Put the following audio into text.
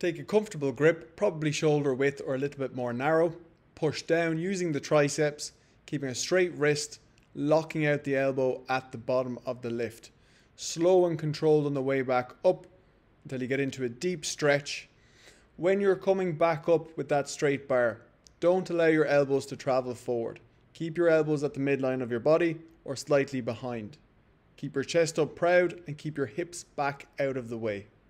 Take a comfortable grip, probably shoulder width or a little bit more narrow. Push down using the triceps, keeping a straight wrist, locking out the elbow at the bottom of the lift. Slow and controlled on the way back up until you get into a deep stretch. When you're coming back up with that straight bar, don't allow your elbows to travel forward. Keep your elbows at the midline of your body or slightly behind. Keep your chest up proud and keep your hips back out of the way.